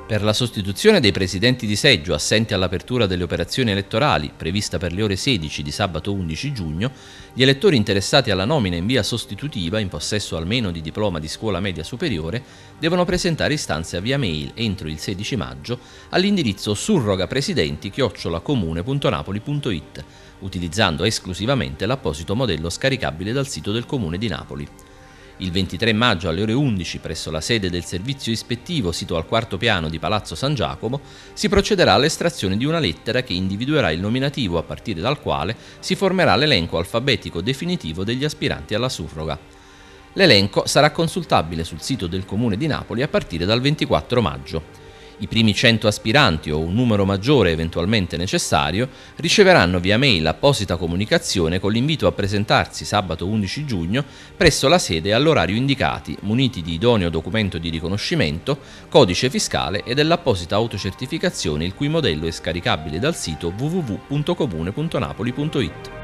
Per la sostituzione dei presidenti di seggio assenti all'apertura delle operazioni elettorali, prevista per le ore 16 di sabato 11 giugno, gli elettori interessati alla nomina in via sostitutiva, in possesso almeno di diploma di scuola media superiore, devono presentare istanze via mail entro il 16 maggio all'indirizzo surrogapresidenti@comune.napoli.it, utilizzando esclusivamente l'apposito modello scaricabile dal sito del Comune di Napoli. Il 23 maggio alle ore 11, presso la sede del servizio ispettivo sito al quarto piano di Palazzo San Giacomo, si procederà all'estrazione di una lettera che individuerà il nominativo a partire dal quale si formerà l'elenco alfabetico definitivo degli aspiranti alla surroga. L'elenco sarà consultabile sul sito del Comune di Napoli a partire dal 24 maggio. I primi 100 aspiranti o un numero maggiore eventualmente necessario riceveranno via mail apposita comunicazione con l'invito a presentarsi sabato 11 giugno presso la sede all'orario indicati, muniti di idoneo documento di riconoscimento, codice fiscale e dell'apposita autocertificazione il cui modello è scaricabile dal sito www.comune.napoli.it.